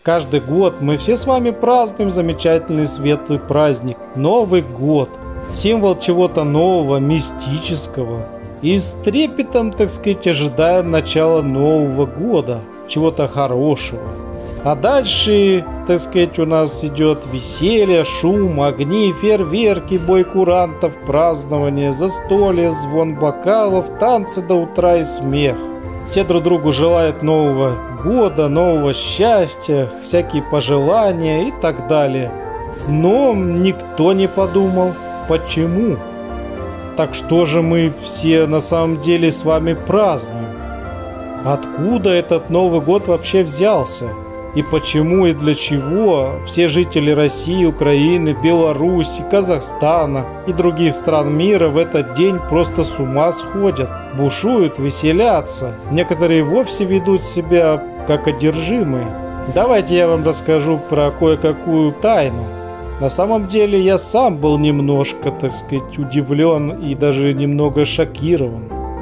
Каждый год мы все с вами празднуем замечательный светлый праздник – Новый год. Символ чего-то нового, мистического. И с трепетом, так сказать, ожидаем начала Нового года, чего-то хорошего. А дальше, так сказать, у нас идет веселье, шум, огни, фейерверки, бой курантов, празднование, застолье, звон бокалов, танцы до утра и смех. Все друг другу желают Нового года, нового счастья, всякие пожелания и так далее. Но никто не подумал, почему. Так что же мы все на самом деле с вами празднуем? Откуда этот Новый год вообще взялся? И почему и для чего все жители России, Украины, Беларуси, Казахстана и других стран мира в этот день просто с ума сходят, бушуют, веселятся. Некоторые вовсе ведут себя как одержимые. Давайте я вам расскажу про кое-какую тайну. На самом деле я сам был немножко, так сказать, удивлен и даже немного шокирован.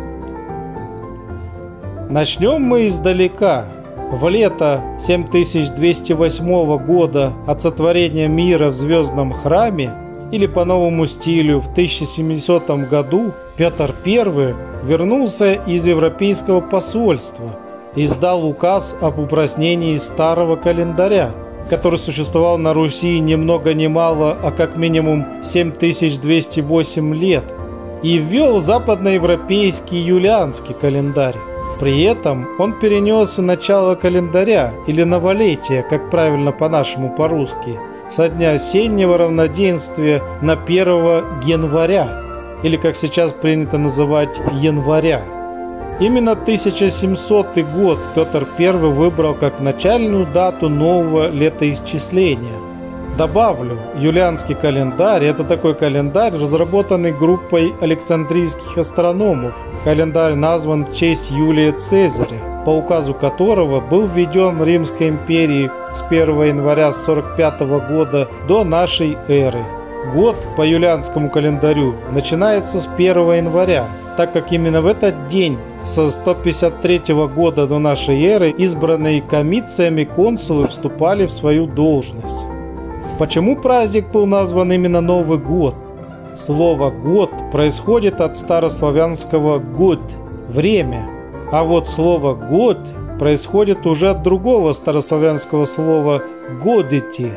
Начнем мы издалека. В лето 7208 года от сотворения мира в Звездном храме, или по новому стилю в 1070 году, Петр I вернулся из Европейского посольства и издал указ об упразднении старого календаря, который существовал на Руси ни много ни мало, а как минимум 7208 лет, и ввел западноевропейский юлианский календарь. При этом он перенес начало календаря, или новолетия, как правильно по-нашему по-русски, со дня осеннего равноденствия на 1 января, или как сейчас принято называть января. Именно 1700 год Петр I выбрал как начальную дату нового летоисчисления. Добавлю, юлианский календарь – это такой календарь, разработанный группой александрийских астрономов. Календарь назван в честь Юлия Цезаря, по указу которого был введен в Римской империи с 1 января 45 года до нашей эры. Год по юлианскому календарю начинается с 1 января, так как именно в этот день со 153 года до нашей эры избранные комициями консулы вступали в свою должность. Почему праздник был назван именно Новый год? Слово «год» происходит от старославянского «год» – время, а вот слово «год» происходит уже от другого старославянского слова «годити»,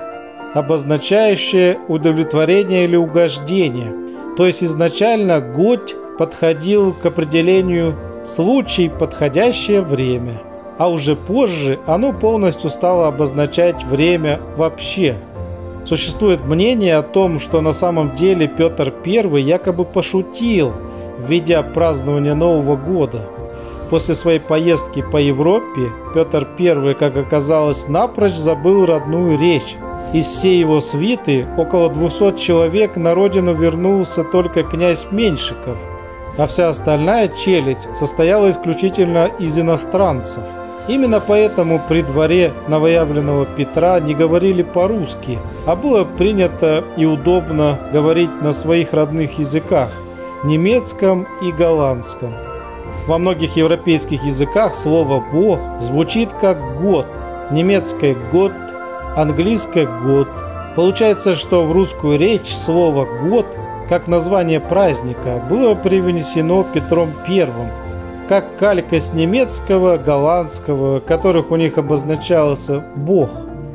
обозначающее удовлетворение или угождение. То есть изначально «год» подходил к определению «случай, подходящее время», а уже позже оно полностью стало обозначать время вообще. Существует мнение о том, что на самом деле Петр I якобы пошутил, введя празднование Нового года. После своей поездки по Европе Петр I, как оказалось, напрочь забыл родную речь. Из всей его свиты, около 200 человек, на родину вернулся только князь Меньшиков, а вся остальная челядь состояла исключительно из иностранцев. Именно поэтому при дворе новоявленного Петра не говорили по-русски, а было принято и удобно говорить на своих родных языках – немецком и голландском. Во многих европейских языках слово «бог» звучит как «год», немецкое «год», английское «год». Получается, что в русскую речь слово «год» как название праздника было привнесено Петром I, как калька с немецкого, голландского, которых у них обозначался «бог».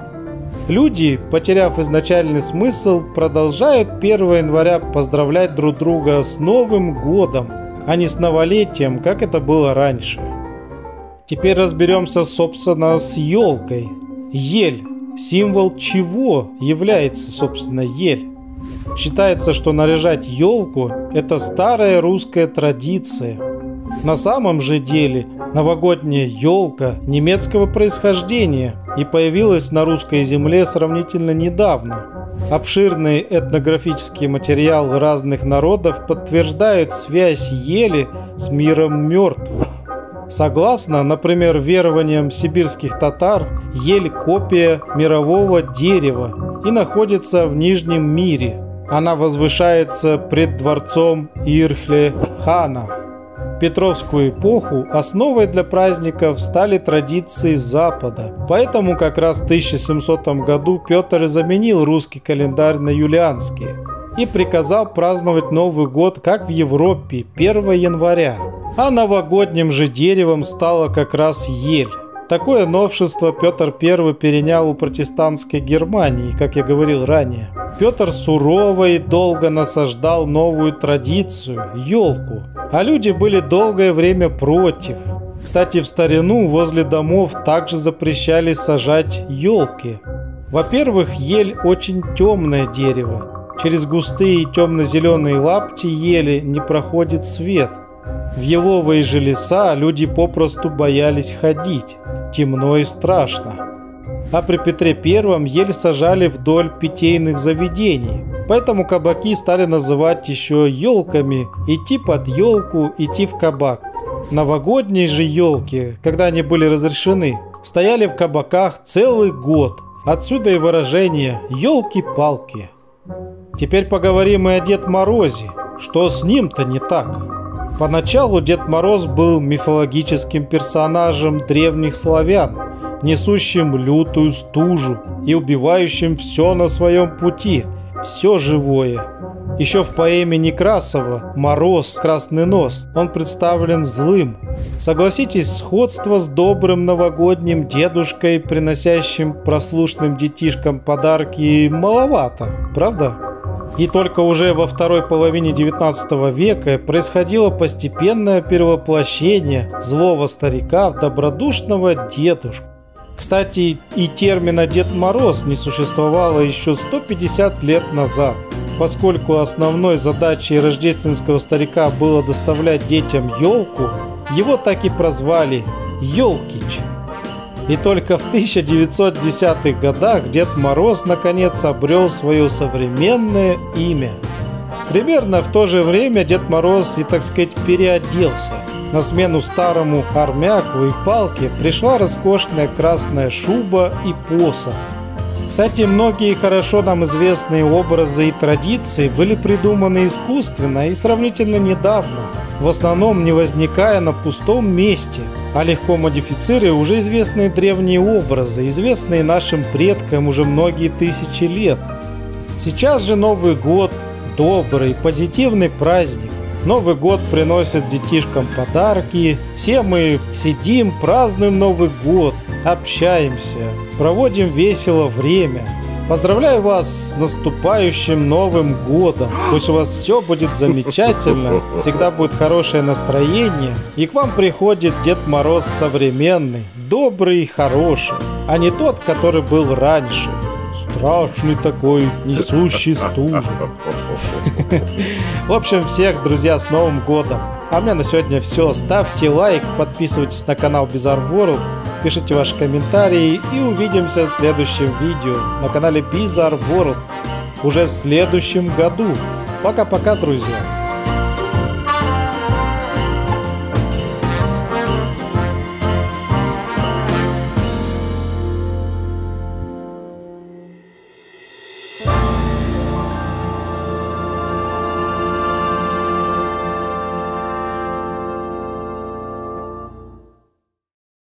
Люди, потеряв изначальный смысл, продолжают 1 января поздравлять друг друга с Новым годом, а не с новолетием, как это было раньше. Теперь разберемся, собственно, с елкой. Ель – символ чего является, собственно, ель? Считается, что наряжать елку – это старая русская традиция. На самом же деле новогодняя елка немецкого происхождения и появилась на русской земле сравнительно недавно. Обширные этнографические материалы разных народов подтверждают связь ели с миром мертвых. Согласно, например, верованиям сибирских татар, ель – копия мирового дерева и находится в Нижнем мире. Она возвышается пред дворцом Ирхле-хана. В Петровскую эпоху основой для праздников стали традиции Запада. Поэтому как раз в 1700 году Петр и заменил русский календарь на юлианский и приказал праздновать Новый год, как в Европе, 1 января. А новогодним же деревом стала как раз ель. Такое новшество Петр I перенял у протестантской Германии, как я говорил ранее. Петр сурово и долго насаждал новую традицию – елку, а люди были долгое время против. Кстати, в старину возле домов также запрещали сажать елки. Во-первых, ель очень темное дерево. Через густые и темно-зеленые лапти ели не проходит свет. В еловые же леса люди попросту боялись ходить. Темно и страшно. А при Петре I ель сажали вдоль питейных заведений. Поэтому кабаки стали называть еще елками. Идти под елку, идти в кабак. Новогодние же елки, когда они были разрешены, стояли в кабаках целый год. Отсюда и выражение «елки-палки». Теперь поговорим и о Дед Морозе. Что с ним-то не так? Поначалу Дед Мороз был мифологическим персонажем древних славян, несущим лютую стужу и убивающим все на своем пути, все живое. Еще в поэме Некрасова «Мороз, красный нос» он представлен злым. Согласитесь, сходство с добрым новогодним дедушкой, приносящим прослушным детишкам подарки, маловато, правда? И только уже во второй половине 19 века происходило постепенное перевоплощение злого старика в добродушного дедушку. Кстати, и термина «Дед Мороз» не существовало еще 150 лет назад, поскольку основной задачей рождественского старика было доставлять детям елку, его так и прозвали «Елкич». И только в 1910-х годах Дед Мороз наконец обрел свое современное имя. Примерно в то же время Дед Мороз и, так сказать, переоделся. На смену старому армяку и палке пришла роскошная красная шуба и посох. Кстати, многие хорошо нам известные образы и традиции были придуманы искусственно и сравнительно недавно, в основном не возникая на пустом месте, а легко модифицируя уже известные древние образы, известные нашим предкам уже многие тысячи лет. Сейчас же Новый год – добрый, позитивный праздник. Новый год приносит детишкам подарки, все мы сидим, празднуем Новый год, общаемся, проводим весело время. Поздравляю вас с наступающим Новым годом. Пусть у вас все будет замечательно, всегда будет хорошее настроение, и к вам приходит Дед Мороз современный, добрый и хороший, а не тот, который был раньше. Страшный такой, несущий стужу. В общем, всех, друзья, с Новым годом. А у меня на сегодня все. Ставьте лайк, подписывайтесь на канал Bizarre World, пишите ваши комментарии и увидимся в следующем видео на канале Bizarre World уже в следующем году. Пока-пока, друзья.